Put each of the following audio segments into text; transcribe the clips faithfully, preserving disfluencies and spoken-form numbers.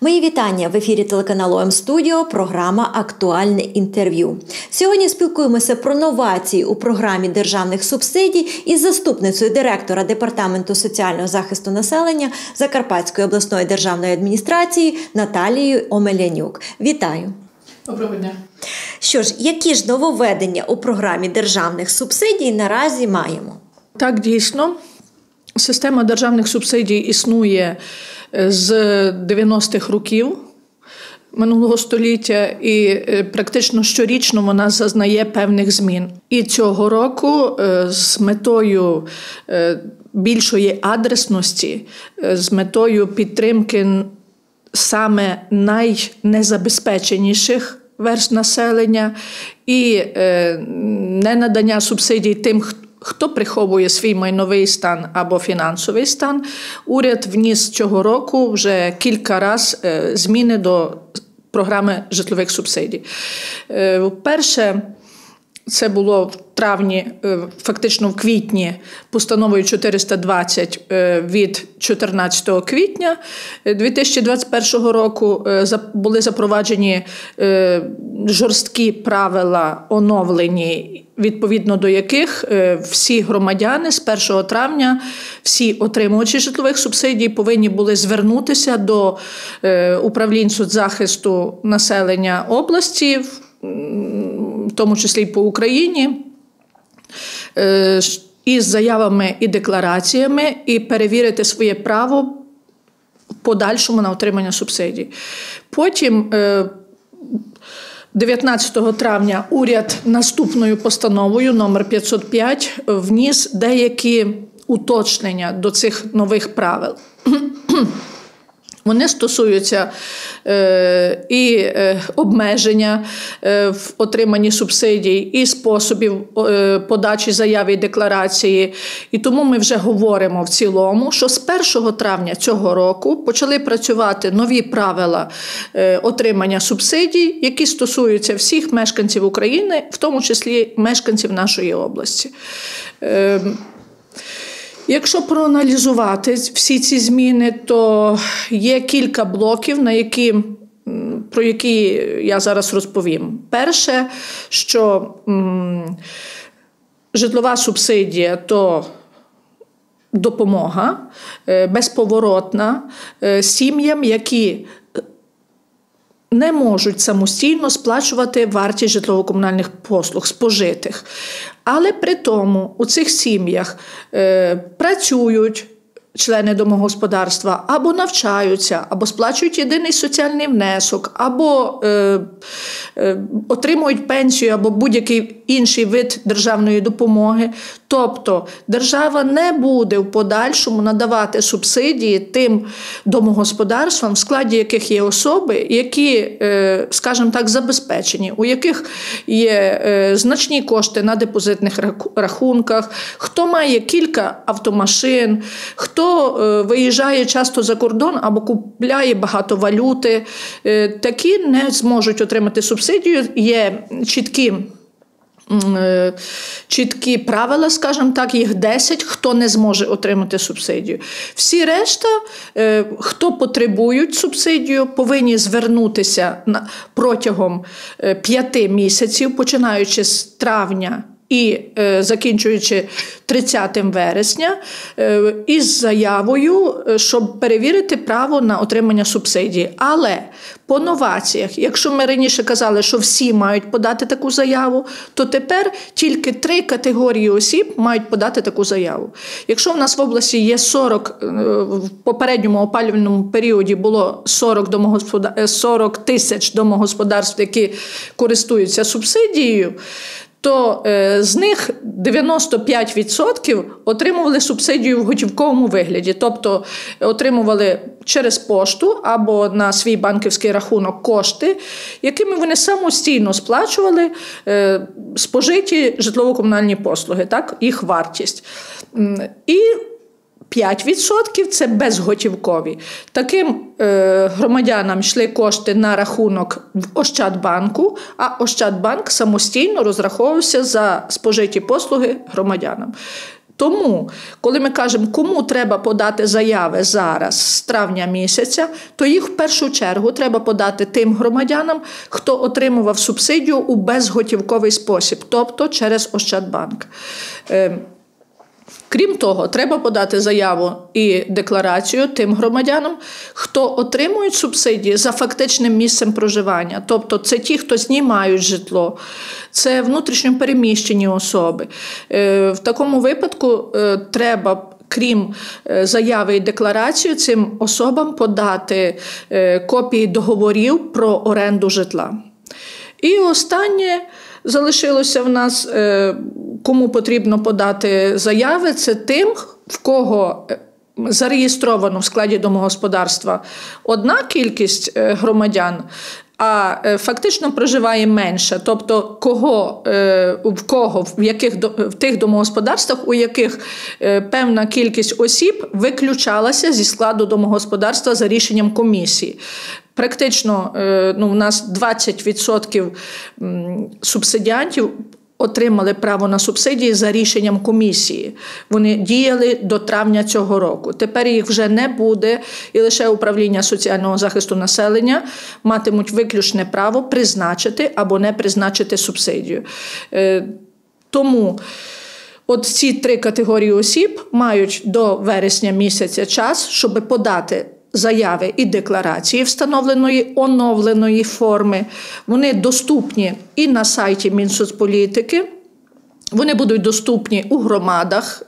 Мої вітання! В ефірі телеканалу М-студіо, програма «Актуальне інтерв'ю». Сьогодні спілкуємося про новації у програмі державних субсидій із заступницею директора Департаменту соціального захисту населення Закарпатської обласної державної адміністрації Наталією Омелянюк. Вітаю! Доброго дня! Що ж, які ж нововведення у програмі державних субсидій наразі маємо? Так, дійсно. Система державних субсидій існує з дев'яностих років минулого століття і практично щорічно вона зазнає певних змін. І цього року з метою більшої адресності, з метою підтримки саме найнезабезпеченіших верств населення і ненадання субсидій тим, хто Хто приховує свій майновий стан або фінансовий стан, уряд вніс цього року вже кілька разів зміни до програми житлових субсидій. Перше, це було в травні, фактично в квітні, постановою чотириста двадцять від чотирнадцятого квітня дві тисячі двадцять першого року були запроваджені жорсткі правила, оновлені, відповідно до яких всі громадяни з першого травня, всі отримувачі житлових субсидій повинні були звернутися до управлінь соцзахисту населення області, в тому числі й по Україні, із заявами і деклараціями і перевірити своє право в подальшому на отримання субсидій. Потім дев'ятнадцятого травня уряд наступною постановою номер п'ятсот п'ять вніс деякі уточнення до цих нових правил. Вони стосуються е, і е, обмеження е, в отриманні субсидій, і способів е, подачі заяви і декларації. І тому ми вже говоримо в цілому, що з першого травня цього року почали працювати нові правила е, отримання субсидій, які стосуються всіх мешканців України, в тому числі мешканців нашої області. Е, Якщо проаналізувати всі ці зміни, то є кілька блоків, на які, про які я зараз розповім. Перше, що м, житлова субсидія – то допомога е, безповоротна е, сім'ям, які не можуть самостійно сплачувати вартість житлово-комунальних послуг, спожитих. Але при тому у цих сім'ях е, працюють члени домогосподарства, або навчаються, або сплачують єдиний соціальний внесок, або е, е, отримують пенсію, або будь-який інший вид державної допомоги. Тобто держава не буде в подальшому надавати субсидії тим домогосподарствам, в складі яких є особи, які, скажімо так, забезпечені, у яких є значні кошти на депозитних рахунках, хто має кілька автомашин, хто виїжджає часто за кордон або купляє багато валюти. Такі не зможуть отримати субсидію. Є чіткі чіткі правила, скажімо так, їх десять, хто не зможе отримати субсидію. Всі решта, хто потребують субсидію, повинні звернутися протягом п'яти місяців, починаючи з травня і е, закінчуючи тридцятим вересня, е, із заявою, щоб перевірити право на отримання субсидії. Але по новаціях, якщо ми раніше казали, що всі мають подати таку заяву, то тепер тільки три категорії осіб мають подати таку заяву. Якщо в нас в області є сорок, в попередньому опалювальному періоді було сорок, домогосподар... сорок тисяч домогосподарств, які користуються субсидією, то е, з них дев'яносто п'ять відсотків отримували субсидію в готівковому вигляді. Тобто отримували через пошту або на свій банківський рахунок кошти, якими вони самостійно сплачували е, спожиті житлово-комунальні послуги, так, їх вартість. І п'ять відсотків – це безготівкові. Таким е, громадянам йшли кошти на рахунок в Ощадбанку, а Ощадбанк самостійно розраховувався за спожиті послуги громадянам. Тому, коли ми кажемо, кому треба подати заяви зараз, з травня місяця, то їх в першу чергу треба подати тим громадянам, хто отримував субсидію у безготівковий спосіб, тобто через Ощадбанк. Крім того, треба подати заяву і декларацію тим громадянам, хто отримують субсидії за фактичним місцем проживання. Тобто це ті, хто знімають житло, це внутрішньо переміщені особи. В такому випадку треба, крім заяви і декларації, цим особам подати копії договорів про оренду житла. І останнє залишилося в нас, кому потрібно подати заяви, це тим, в кого зареєстровано в складі домогосподарства одна кількість громадян, а фактично проживає менше. Тобто кого, в кого, в, яких, в тих домогосподарствах, у яких певна кількість осіб виключалася зі складу домогосподарства за рішенням комісії. Практично ну, у нас двадцять відсотків субсидіантів отримали право на субсидії за рішенням комісії. Вони діяли до травня цього року. Тепер їх вже не буде, і лише управління соціального захисту населення матимуть виключне право призначити або не призначити субсидію. Тому от ці три категорії осіб мають до вересня місяця час, щоб подати заяви і декларації встановленої, оновленої форми. Вони доступні і на сайті Мінсоцполітики, вони будуть доступні у громадах.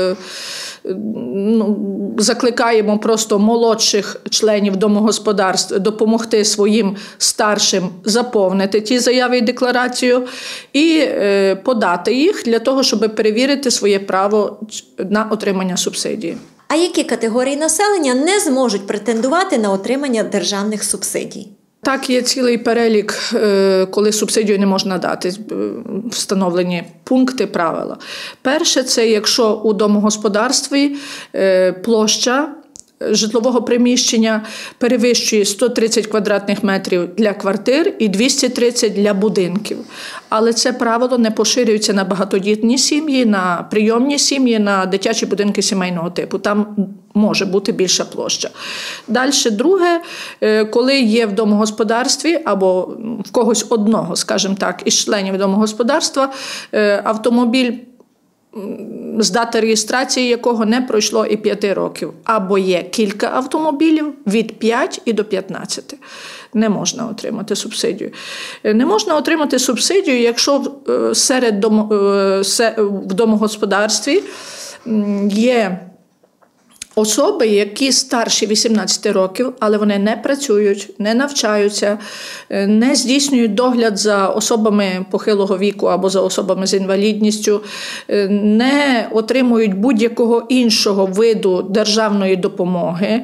Закликаємо просто молодших членів домогосподарств допомогти своїм старшим заповнити ті заяви і декларацію і подати їх для того, щоб перевірити своє право на отримання субсидії. А які категорії населення не зможуть претендувати на отримання державних субсидій? Так, є цілий перелік, коли субсидію не можна дати, встановлені пункти, правила. Перше – це якщо у домогосподарстві площа житлового приміщення перевищує сто тридцять квадратних метрів для квартир і двісті тридцять для будинків. Але це правило не поширюється на багатодітні сім'ї, на прийомні сім'ї, на дитячі будинки сімейного типу. Там може бути більша площа. Далі, друге, коли є в домогосподарстві або в когось одного, скажімо так, із членів домогосподарства автомобіль, з дати реєстрації якого не пройшло і п'яти років. Або є кілька автомобілів від п'яти і до п'ятнадцяти. Не можна отримати субсидію. Не можна отримати субсидію, якщо серед дом... в домогосподарстві є особи, які старші вісімнадцяти років, але вони не працюють, не навчаються, не здійснюють догляд за особами похилого віку або за особами з інвалідністю, не отримують будь-якого іншого виду державної допомоги,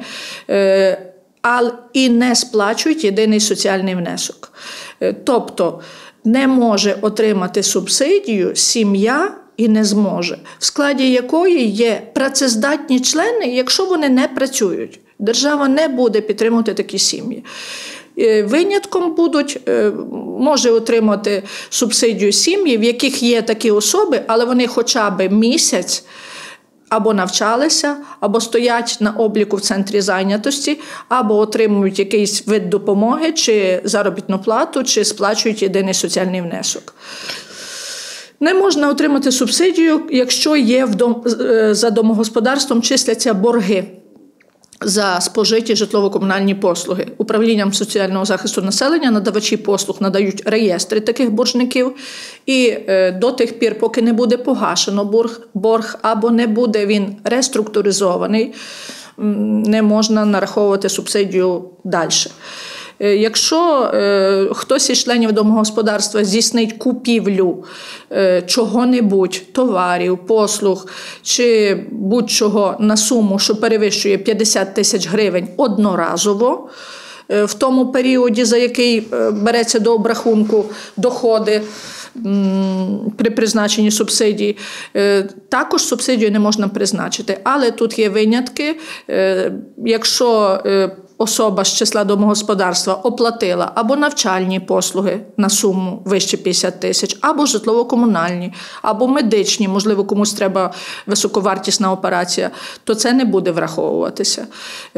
і не сплачують єдиний соціальний внесок. Тобто не може отримати субсидію сім'я, і не зможе, в складі якої є працездатні члени, якщо вони не працюють. Держава не буде підтримувати такі сім'ї. Винятком будуть, може отримати субсидію сім'ї, в яких є такі особи, але вони хоча б місяць або навчалися, або стоять на обліку в центрі зайнятості, або отримують якийсь вид допомоги, чи заробітну плату, чи сплачують єдиний соціальний внесок. Не можна отримати субсидію, якщо є в дом, за домогосподарством числяться борги за спожиті житлово-комунальні послуги. Управлінням соціального захисту населення надавачі послуг надають реєстри таких боржників, і до тих пір, поки не буде погашено борг, борг або не буде він реструктуризований, не можна нараховувати субсидію далі. Якщо е, хтось із членів домогосподарства здійснить купівлю е, чого-небудь, товарів, послуг чи будь-чого на суму, що перевищує п'ятдесят тисяч гривень одноразово, е, в тому періоді, за який е, береться до обрахунку доходи м, при призначенні субсидії, е, також субсидію не можна призначити. Але тут є винятки, е, якщо е, особа з числа домогосподарства оплатила або навчальні послуги на суму вище п'ятдесят тисяч, або житлово-комунальні, або медичні, можливо, комусь треба високовартісна операція, то це не буде враховуватися.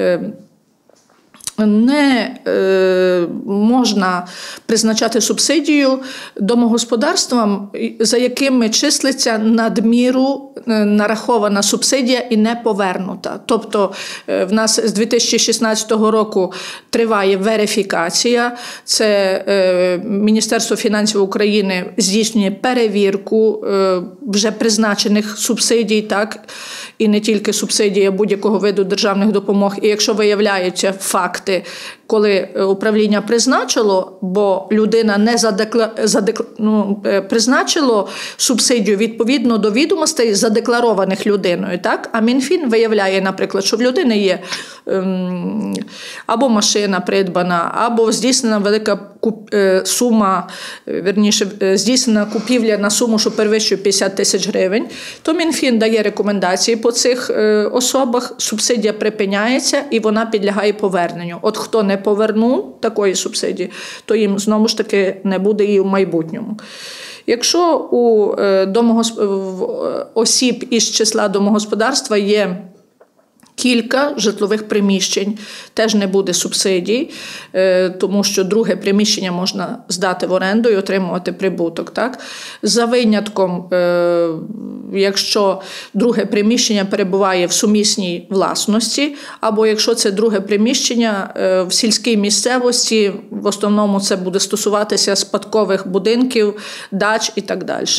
Не е, можна призначати субсидію домогосподарствам, за якими числиться надміру е, нарахована субсидія і не повернута. Тобто е, в нас з дві тисячі шістнадцятого року триває верифікація. Це е, Міністерство фінансів України здійснює перевірку е, вже призначених субсидій, так, і не тільки субсидії, а будь-якого виду державних допомог. І якщо виявляються факти, коли управління призначило, бо людина не задекла... задекла... ну, призначило субсидію відповідно до відомостей, задекларованих людиною, так? А Мінфін виявляє, наприклад, що в людини є ем, або машина придбана, або здійснена велика куп... сума, вірніше, здійснена купівля на суму, що перевищує п'ятдесят тисяч гривень, то Мінфін дає рекомендації по цих е, особах, субсидія припиняється і вона підлягає поверненню. От хто не повернув такої субсидії, то їм знову ж таки не буде і в майбутньому. Якщо у е, домогосп... осіб із числа домогосподарства є кілька житлових приміщень, теж не буде субсидій, тому що друге приміщення можна здати в оренду і отримувати прибуток. Так? За винятком, якщо друге приміщення перебуває в сумісній власності, або якщо це друге приміщення в сільській місцевості, в основному це буде стосуватися спадкових будинків, дач і так далі.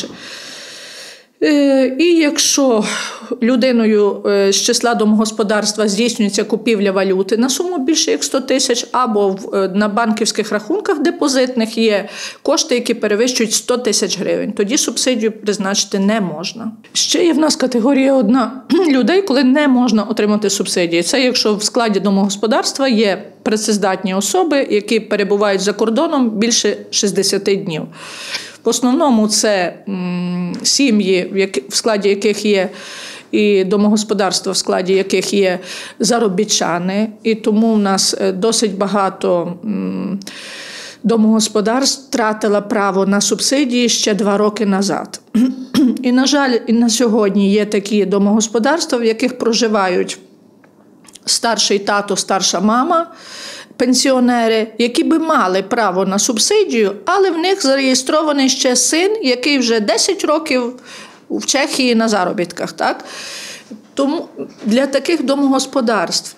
І якщо людиною з числа домогосподарства здійснюється купівля валюти на суму більше як сто тисяч, або на банківських рахунках депозитних є кошти, які перевищують сто тисяч гривень, тоді субсидію призначити не можна. Ще є в нас категорія одна людей, коли не можна отримати субсидії. Це якщо в складі домогосподарства є працездатні особи, які перебувають за кордоном більше шістдесят днів. В основному це м, сім'ї, в складі яких є і домогосподарства, в складі яких є заробітчани. І тому в нас досить багато м, домогосподарств втратило право на субсидії ще два роки назад. І, на жаль, і на сьогодні є такі домогосподарства, в яких проживають старший тато, старша мама, пенсіонери, які би мали право на субсидію, але в них зареєстрований ще син, який вже десять років в Чехії на заробітках. Так? Тому для таких домогосподарств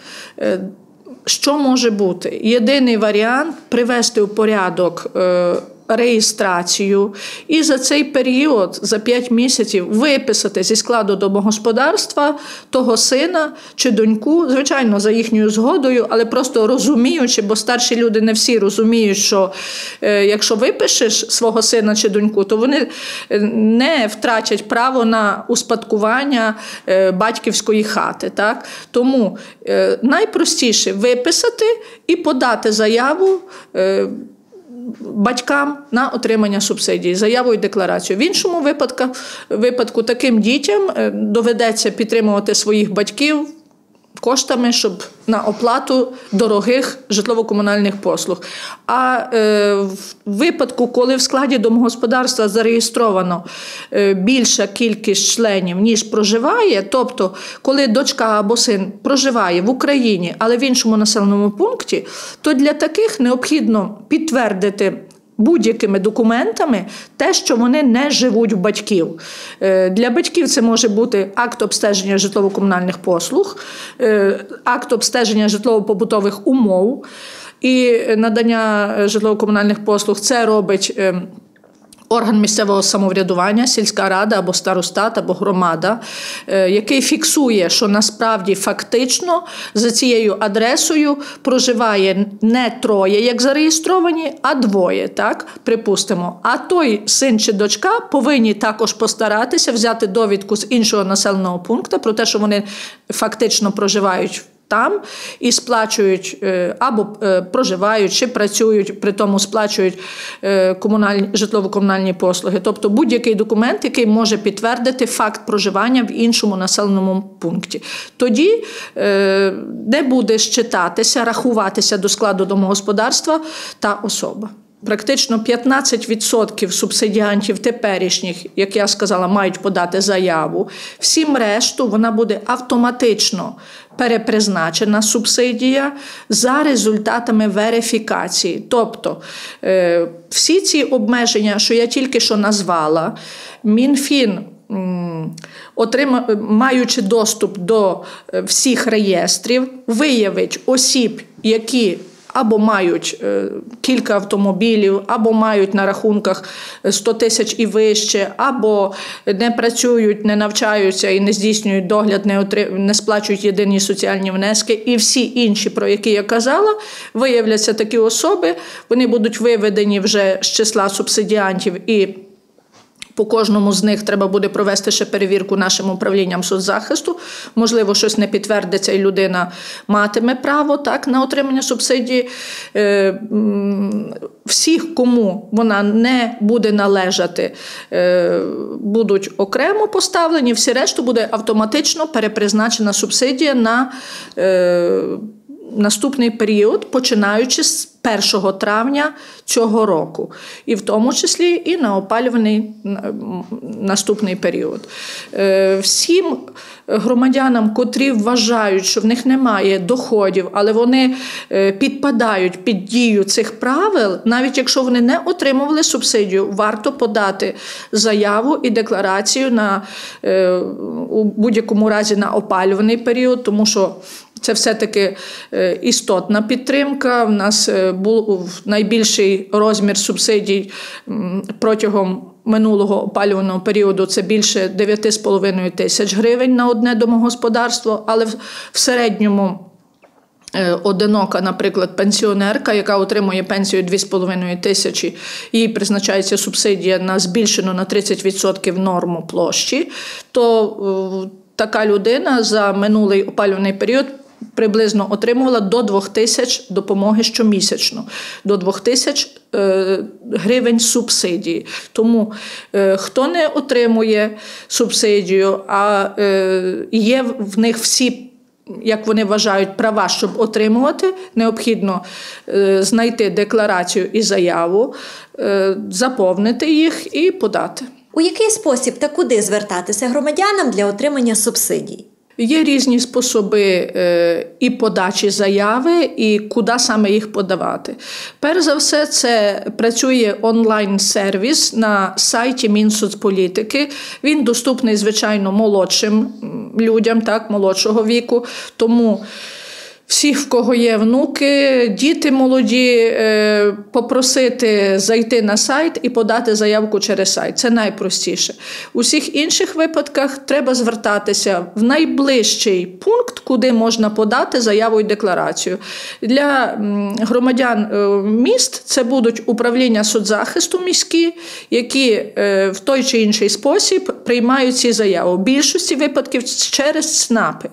що може бути? Єдиний варіант – привести в порядок реєстрацію і за цей період, за п'ять місяців, виписати зі складу домогосподарства того сина чи доньку, звичайно, за їхньою згодою, але просто розуміючи, бо старші люди не всі розуміють, що е, якщо випишеш свого сина чи доньку, то вони не втратять право на успадкування е, батьківської хати. Так? Тому е, найпростіше виписати і подати заяву е, батькам на отримання субсидії, заяву і декларацію. В іншому випадку, випадку таким дітям доведеться підтримувати своїх батьків коштами, щоб на оплату дорогих житлово-комунальних послуг. А е, в випадку, коли в складі домогосподарства зареєстровано е, більша кількість членів, ніж проживає, тобто, коли дочка або син проживає в Україні, але в іншому населеному пункті, то для таких необхідно підтвердити будь-якими документами те, що вони не живуть в батьків. Для батьків це може бути акт обстеження житлово-комунальних послуг, акт обстеження житлово-побутових умов і надання житлово-комунальних послуг. Це робить орган місцевого самоврядування, сільська рада або старостат, або громада, який фіксує, що насправді фактично за цією адресою проживає не троє, як зареєстровані, а двоє, так, припустимо. А той син чи дочка повинні також постаратися взяти довідку з іншого населеного пункту про те, що вони фактично проживають там і сплачують або проживають, чи працюють, при тому сплачують комунальні, житлово-комунальні послуги. Тобто будь-який документ, який може підтвердити факт проживання в іншому населеному пункті. Тоді не буде считатися, рахуватися до складу домогосподарства та особа. Практично п'ятнадцять відсотків субсидіантів теперішніх, як я сказала, мають подати заяву. Всім решту вона буде автоматично перепризначена субсидія за результатами верифікації. Тобто всі ці обмеження, що я тільки що назвала, Мінфін, маючи доступ до всіх реєстрів, виявить осіб, які або мають е, кілька автомобілів, або мають на рахунках сто тисяч і вище, або не працюють, не навчаються і не здійснюють догляд, не, отрим... не сплачують єдині соціальні внески. І всі інші, про які я казала, виявляться такі особи, вони будуть виведені вже з числа субсидіантів, і по кожному з них треба буде провести ще перевірку нашим управлінням соцзахисту. Можливо, щось не підтвердиться, і людина матиме право так, на отримання субсидії. Всіх, кому вона не буде належати, будуть окремо поставлені, всі решту буде автоматично перепризначена субсидія на наступний період, починаючи з першого травня цього року. І в тому числі і на опалюваний наступний період. Всім громадянам, котрі вважають, що в них немає доходів, але вони підпадають під дію цих правил, навіть якщо вони не отримували субсидію, варто подати заяву і декларацію на, у будь-якому разі на опалюваний період, тому що це все-таки істотна підтримка. У нас був найбільший розмір субсидій протягом минулого опалювального періоду – це більше дев'ять з половиною тисяч гривень на одне домогосподарство, але в середньому одинока, наприклад, пенсіонерка, яка отримує пенсію дві з половиною тисячі, їй призначається субсидія на збільшену на тридцять відсотків норму площі, то така людина за минулий опалювальний період приблизно отримувала до двох тисяч допомоги щомісячно, до двох тисяч е, гривень субсидії. Тому е, хто не отримує субсидію, а е, є в них всі, як вони вважають, права, щоб отримувати, необхідно е, знайти декларацію і заяву, е, заповнити їх і подати. У який спосіб та куди звертатися громадянам для отримання субсидій? Є різні способи е, і подачі заяви, і куди саме їх подавати. Перш за все, це працює онлайн-сервіс на сайті Мінсоцполітики. Він доступний, звичайно, молодшим людям, так, молодшого віку, тому всіх, в кого є внуки, діти молоді, попросити зайти на сайт і подати заявку через сайт. Це найпростіше. У всіх інших випадках треба звертатися в найближчий пункт, куди можна подати заяву і декларацію. Для громадян міст це будуть управління соцзахисту міські, які в той чи інший спосіб приймають ці заяви. В більшості випадків через ЦНАПи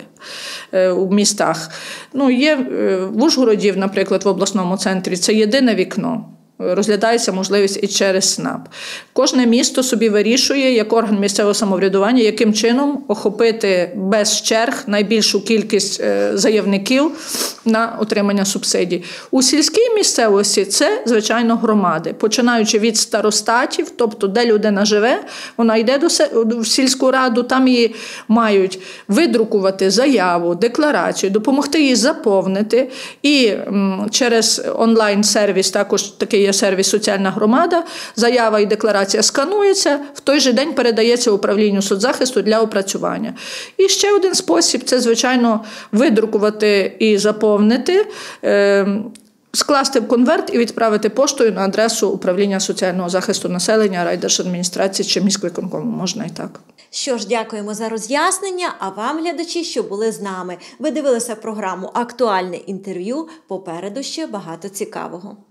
у містах. Ну, є в Ужгороді, наприклад, в обласному центрі, це єдине вікно. Розглядається можливість і через СНАП. Кожне місто собі вирішує, як орган місцевого самоврядування, яким чином охопити без черг найбільшу кількість заявників на отримання субсидій. У сільській місцевості це, звичайно, громади. Починаючи від старостатів, тобто де людина живе, вона йде до сільську раду, там її мають видрукувати заяву, декларацію, допомогти їй заповнити. І через онлайн-сервіс, також такий є сервіс «Соціальна громада», заява і декларація сканується, в той же день передається управлінню соцзахисту для опрацювання. І ще один спосіб – це, звичайно, видрукувати і заповнити, е, скласти в конверт і відправити поштою на адресу управління соціального захисту населення, райдержадміністрації чи міськвиконкому. Можна і так. Що ж, дякуємо за роз'яснення, а вам, глядачі, що були з нами. Ви дивилися програму «Актуальне інтерв'ю», попереду ще багато цікавого.